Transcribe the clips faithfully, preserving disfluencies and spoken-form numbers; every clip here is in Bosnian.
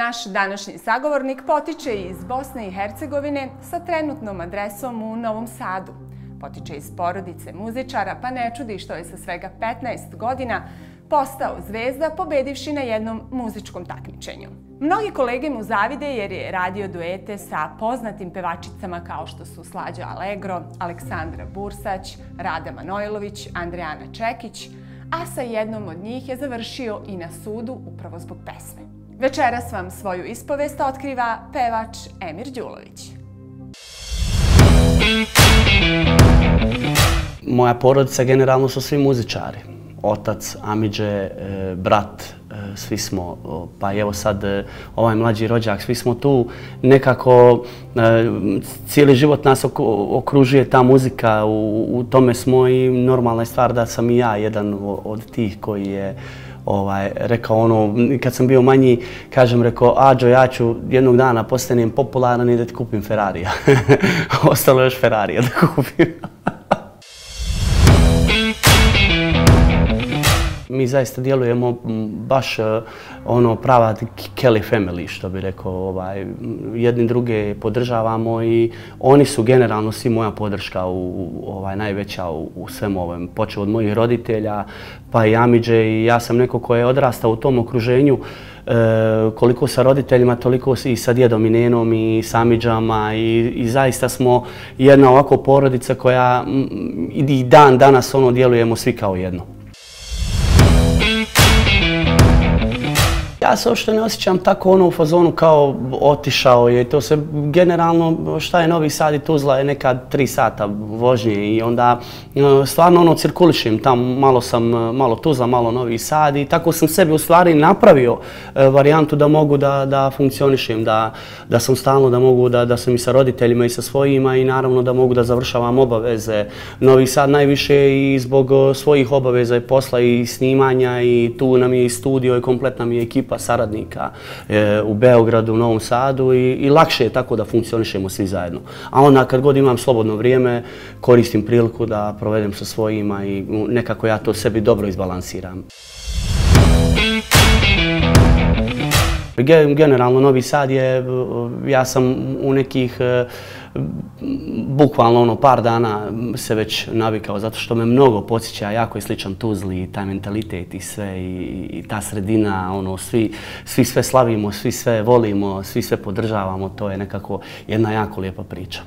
Naš današnji sagovornik potiče iz Bosne i Hercegovine sa trenutnom adresom u Novom Sadu. Potiče iz porodice muzičara, pa ne čudi što je sa svega petnaest godina postao zvezda pobedivši na jednom muzičkom takmičenju. Mnogi kolege mu zavide jer je radio duete sa poznatim pevačicama kao što su Slađa Allegro, Aleksandra Bursać, Rada Manojlović, Andrijana Čekić, a sa jednom od njih je završio i na sudu upravo zbog pesme. Večeras vam svoju ispovest otkriva pevač Emir Đulović. Moja porodica generalno su svi muzičari. Otac, amidže, brat, svi smo, pa evo sad ovaj mlađi rođak, svi smo tu nekako, cijeli život nas okružuje ta muzika, u tome smo i normalna je stvar da sam i ja jedan od tih koji je Ovaj, rekao ono, kad sam bio manji, kažem, rekao, Ađo, ja ću jednog dana postanem popularan i da ti kupim Ferrarija. Ostalo još Ferrarija da kupim. Mi zaista djelujemo baš ono prava Kelly family, što bi rekao, ovaj, jedni druge podržavamo i oni su generalno svi moja podrška u, ovaj, najveća u, u svemu ovom, počeo od mojih roditelja, pa i amidže, i ja sam neko ko je odrastao u tom okruženju, e, koliko sa roditeljima, toliko i sa djedom i nenom i sa amidžama i, i zaista smo jedna ovako porodica koja i dan danas ono djelujemo svi kao jedno. Ja se uopšte ne osjećam tako ono u fazonu kao otišao je. To se generalno, šta je Novi Sad i Tuzla je nekad tri sata vožnje i onda stvarno ono cirkulišem tamo, malo sam, malo Tuzla, malo Novi Sad i tako sam sebi u stvari napravio varijantu da mogu da, da funkcionišem, da, da sam stalno, da mogu da, da sam i sa roditeljima i sa svojima i naravno da mogu da završavam obaveze. Novi Sad najviše i zbog svojih obaveza i posla i snimanja i tu nam je i studio i kompletna mi je ekipa saradnika e, u Beogradu, u Novom Sadu i, i lakše je tako da funkcionišemo svi zajedno. A onda kad god imam slobodno vrijeme, koristim priliku da provedem sa svojima i nekako ja to sebi dobro izbalansiram. Generalno Novi Sad je, ja sam u nekih bukvalno ono par dana se već navikao zato što me mnogo podsjeća, jako je sličan Tuzli i taj mentalitet i sve i, i ta sredina, ono svi, svi sve slavimo, svi sve volimo, svi sve podržavamo, to je nekako jedna jako lijepa priča.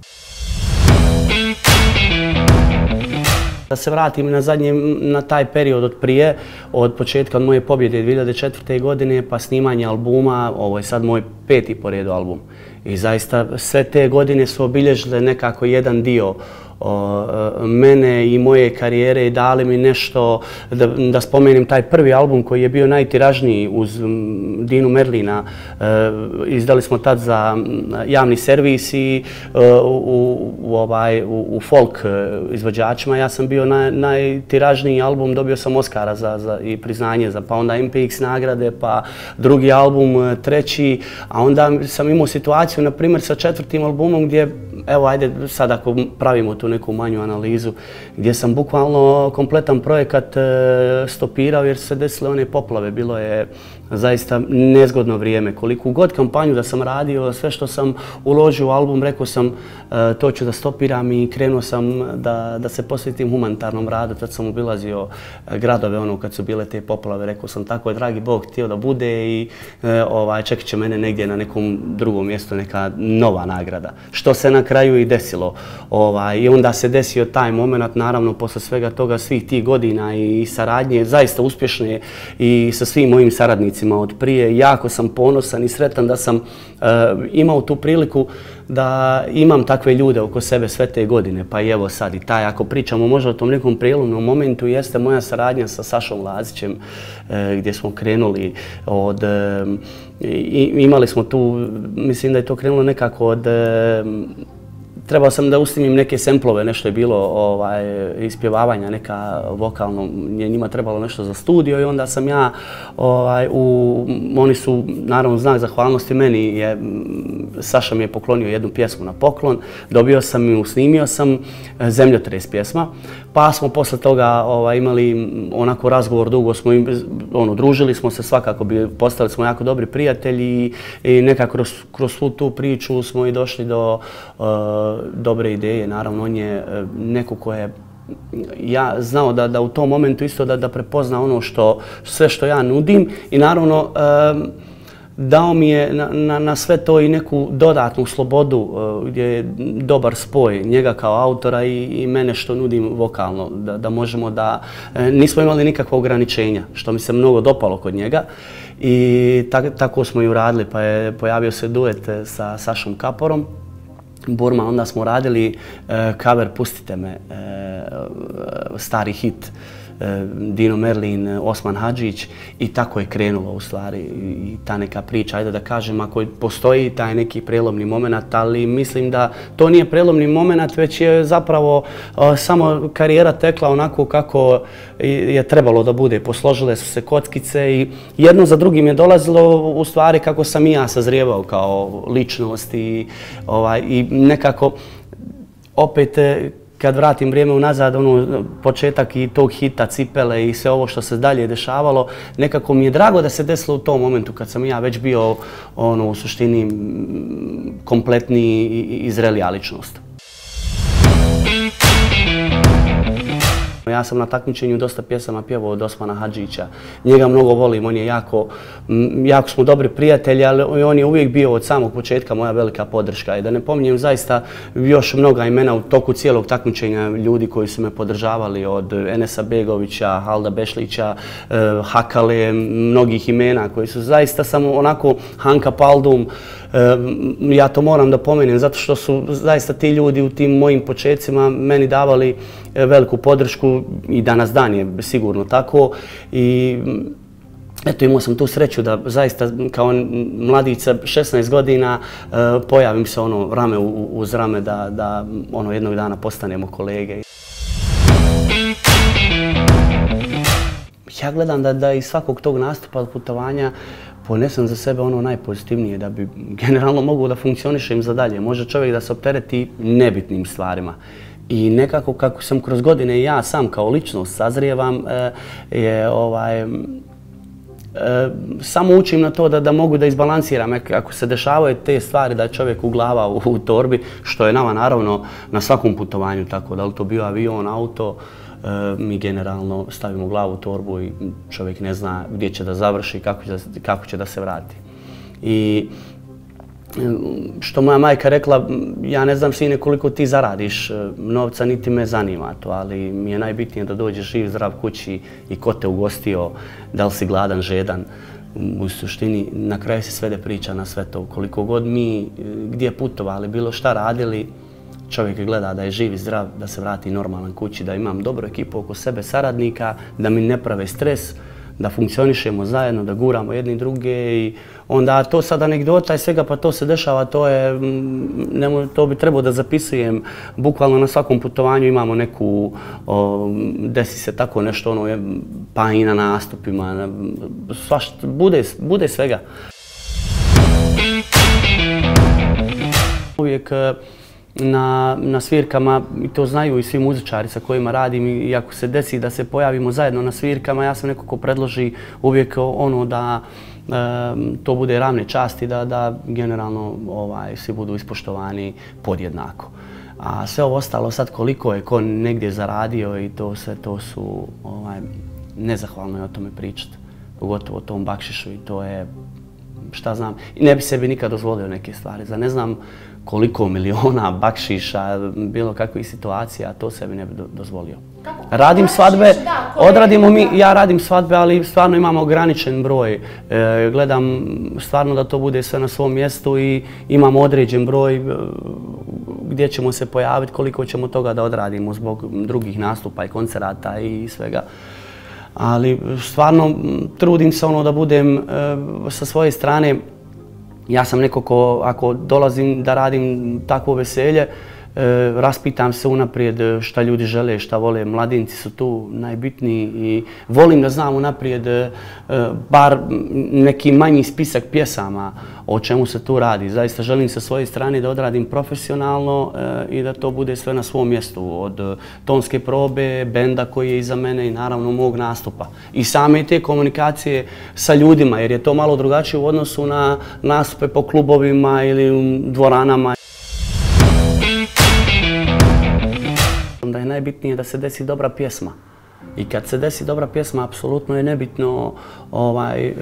Da se vratim na zadnje, na taj period od prije, od početka od moje pobjede dvije hiljade četvrte. godine pa snimanje albuma, ovo je sad moj peti po redu album. I zaista sve te godine su obilježile nekako jedan dio o, mene i moje karijere i dali mi nešto, da, da spomenem taj prvi album koji je bio najtiražniji uz Dinu Merlina. E, izdali smo tad za javni servis i e, u, u, ovaj, u, u folk izvođačima. Ja sam bio naj, najtiražniji album, dobio sam Oscara za, za, i priznanje za, pa onda M P X nagrade, pa drugi album, treći, a onda sam imao situaciju, na primjer, sa četvrtim albumom gdje, evo, ajde sad ako pravimo tu neku manju analizu, gdje sam bukvalno kompletan projekat stopirao jer su se desile one poplave. Bilo je zaista nezgodno vrijeme. Koliko god kampanju da sam radio, sve što sam uložio u album, rekao sam to ću da stopiram i krenuo sam da, da se posvetim humanitarnom radu. Tad sam obilazio gradove ono kad su bile te poplave. Rekao sam tako je dragi Bog htio da bude i ovaj, čekat će mene negdje na nekom drugom mjestu neka nova nagrada. Što se na kraju i desilo. Ovaj, I onda se desio taj moment, naravno, posle svega toga, svih tih godina i saradnje, zaista uspješne i sa svim mojim saradnicima od prije. Jako sam ponosan i sretan da sam uh, imao tu priliku da imam takve ljude oko sebe sve te godine. Pa i evo sad i taj, ako pričamo možda o tom nekom prijelomnom momentu, jeste moja saradnja sa Sašom Lazićem, uh, gdje smo krenuli od... Uh, i, imali smo tu, mislim da je to krenulo nekako od... Uh, Trebao sam da usnimim neke semplove, nešto je bilo ovaj, ispjevavanja, neka vokalno, je njima trebalo nešto za studio i onda sam ja, ovaj, u, oni su naravno znak zahvalnosti meni, je, Saša mi je poklonio jednu pjesmu na poklon, dobio sam ju, snimio sam Zemljotres pjesma, pa smo posle toga ovaj, imali onako razgovor, dugo smo ono, družili smo se, svakako bi postali smo jako dobri prijatelji i, i nekako kroz, kroz svu tu priču smo i došli do uh, dobre ideje. Naravno, on je uh, neko ko je ja znao da, da u tom momentu isto da, da prepozna ono što, sve što ja nudim i naravno um, dao mi je na, na, na sve to i neku dodatnu slobodu uh, gdje je dobar spoj njega kao autora i, i mene što nudim vokalno, da, da možemo da uh, nismo imali nikakva ograničenja, što mi se mnogo dopalo kod njega i tak, tako smo i uradili, pa je pojavio se duet sa Sašom Kaporom. Burma, onda smo radili uh, cover Pustite me, uh, stari hit, uh, Dino Merlin, Osman Hadžić i tako je krenulo u stvari i ta neka priča, ajde da kažem, ako postoji taj neki prelomni moment, ali mislim da to nije prelomni moment, već je zapravo uh, samo karijera tekla onako kako je trebalo da bude. Posložile su se kockice i jedno za drugim je dolazilo u stvari kako sam i ja sazrijevao kao ličnost i, ovaj, i nekako opet kad vratim vrijeme unazad, ono, početak i tog hita Cipele i sve ovo što se dalje dešavalo, nekako mi je drago da se desilo u tom momentu kad sam ja već bio ono, u suštini kompletni i zrelija ličnost. Ja sam na takmičenju dosta pjesama pjevao od Osmana Hadžića. Njega mnogo volim, on je jako, jako smo dobri prijatelji, ali on je uvijek bio od samog početka moja velika podrška. I da ne pominjem zaista još mnoga imena u toku cijelog takmičenja, ljudi koji su me podržavali od Enesa Begovića, Halda Bešlića, Hakale, mnogih imena koji su zaista samo onako Hanka Paldum. Ja to moram da pomenem zato što su zaista ti ljudi u tim mojim početcima meni davali veliku podršku i danas dan je sigurno tako. I eto, imao sam tu sreću da zaista kao mladica šesnaest godina pojavim se ono rame uz rame da, da ono jednog dana postanemo kolege. Ja gledam da, da iz svakog tog nastupa putovanja ponesem za sebe ono najpozitivnije, da bi generalno mogu da funkcionišem za dalje. Može čovjek da se optereti nebitnim stvarima. I nekako kako sam kroz godine i ja sam kao ličnost sazrijevam, je ovaj, samo učim na to da, da mogu da izbalansiram. Ako se dešavaju te stvari da je čovjek u glava u, u torbi, što je nama naravno na svakom putovanju tako, da li to bio avion, auto, mi generalno stavimo glavu u torbu i čovjek ne zna gdje će da završi, kako će da, kako će da se vrati. I što moja majka rekla, ja ne znam sine koliko ti zaradiš novca, niti me zanima to, ali mi je najbitnije da dođeš živ, zdrav kući i ko te ugostio, da li si gladan, žedan. U suštini, na kraju se svede priča na sve to. Koliko god mi gdje putovali, bilo šta radili, čovjek gleda da je živ i zdrav, da se vrati normalan kući, da imam dobru ekipu oko sebe, saradnika, da mi ne prave stres, da funkcionišemo zajedno, da guramo jedni druge i onda to sad anegdota i svega, pa to se dešava, to je, ne, to bi trebao da zapisujem. Bukvalno na svakom putovanju imamo neku, o, desi se tako nešto, ono, pa i na nastupima, svašta, bude, bude svega. Uvijek Na, na svirkama, i to znaju i svi muzičari sa kojima radim, i ako se desi da se pojavimo zajedno na svirkama, ja sam neko ko predloži uvijek ono da e, to bude ravne časti, da, da generalno ovaj, svi budu ispoštovani podjednako. A sve ovo ostalo sad koliko je ko negdje zaradio i to sve, to su ovaj, nezahvalno je o tome pričati, pogotovo o tom bakšišu i to je, šta znam, i ne bi sebi nikad dozvolio neke stvari. Za ne znam koliko miliona bakšiša, bilo kakvih situacija, to sebi ne bi dozvolio. Kako? Radim svadbe, odradimo mi, ja radim svadbe, ali stvarno imamo ograničen broj. E, gledam stvarno da to bude sve na svom mjestu i imamo određen broj gdje ćemo se pojaviti, koliko ćemo toga da odradimo zbog drugih nastupa i koncerata i svega. Ali stvarno trudim se ono da budem e, sa svoje strane. Ja sam neko ko, ako dolazim da radim takvo veselje, raspitam se unaprijed šta ljudi žele, šta vole. Mladinci su tu najbitniji i volim da znam unaprijed bar neki manji spisak pjesama o čemu se tu radi. Zaista želim sa svoje strane da odradim profesionalno i da to bude sve na svom mjestu. Od tonske probe, benda koji je iza mene i naravno mog nastupa. I same te komunikacije sa ljudima, jer je to malo drugačije u odnosu na nastupe po klubovima ili u dvoranama. Da je najbitnije da se desi dobra pjesma. I kad se desi dobra pjesma, apsolutno je nebitno, ovaj,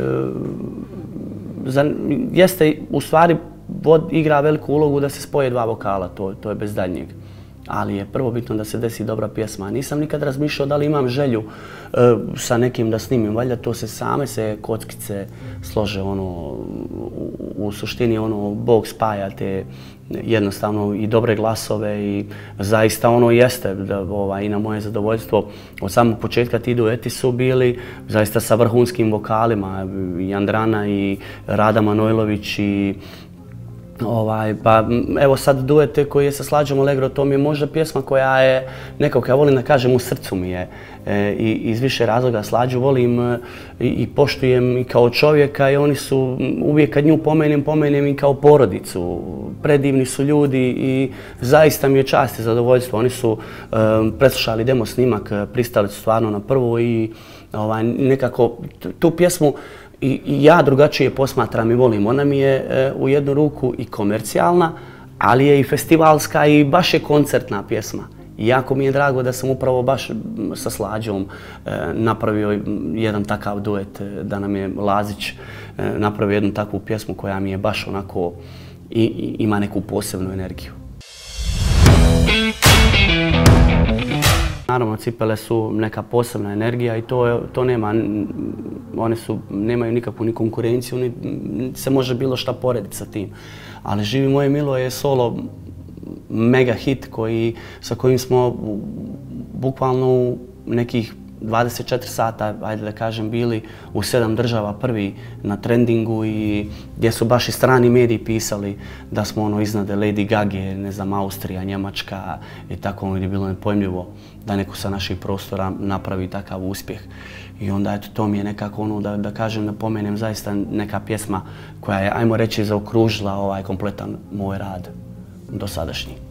jeste u stvari vod igra veliku ulogu da se spoje dva vokala, to, to je bez daljnjeg. Ali je prvo bitno da se desi dobra pjesma. Nisam nikad razmišljao da li imam želju e, sa nekim da snimim. Valjda to se same se kockice slože, ono, u, u suštini ono, Bog spaja te jednostavno i dobre glasove i zaista ono jeste da, ovaj, i na moje zadovoljstvo. Od samog početka ti dueti su bili zaista sa vrhunskim vokalima. I Andrana i Rada Manojlović i Ovaj, pa evo sad duete koji je sa Slađom Allegro, to mi je možda pjesma koja je nekako, ja volim da kažem, u srcu mi je. E, i iz više razloga Slađu volim e, i poštujem i kao čovjeka i oni su, uvijek kad nju pomenem, pomenem i kao porodicu. Predivni su ljudi i zaista mi je čast i zadovoljstvo. Oni su e, preslušali demo snimak, pristali su stvarno na prvo i ovaj, nekako tu pjesmu I ja drugačije posmatram i volim. Ona mi je e, u jednu ruku i komercijalna, ali je i festivalska i baš je koncertna pjesma. I jako mi je drago da sam upravo baš sa Slađom e, napravio jedan takav duet, da nam je Lazić e, napravio jednu takvu pjesmu koja mi je baš onako i, i ima neku posebnu energiju. Naravno, cipele su neka posebna energija i to, to nema, one su, nemaju nikakvu ni konkurenciju, ni se može bilo šta porediti sa tim. Ali Živi moje milo je solo mega hit koji, sa kojim smo bukvalno u nekih dvadeset četiri sata, ajde da kažem, bili u sedam država prvi na trendingu i gdje su baš i strani mediji pisali da smo ono iznad Lady Gage, ne znam, Austrija, Njemačka i tako ono gdje je bilo nepojmljivo da neko sa naših prostora napravi takav uspjeh. I onda eto, to mi je nekako ono da, da kažem, da pomenem zaista neka pjesma koja je, ajmo reći, zaokružila ovaj kompletan moj rad dosadašnji.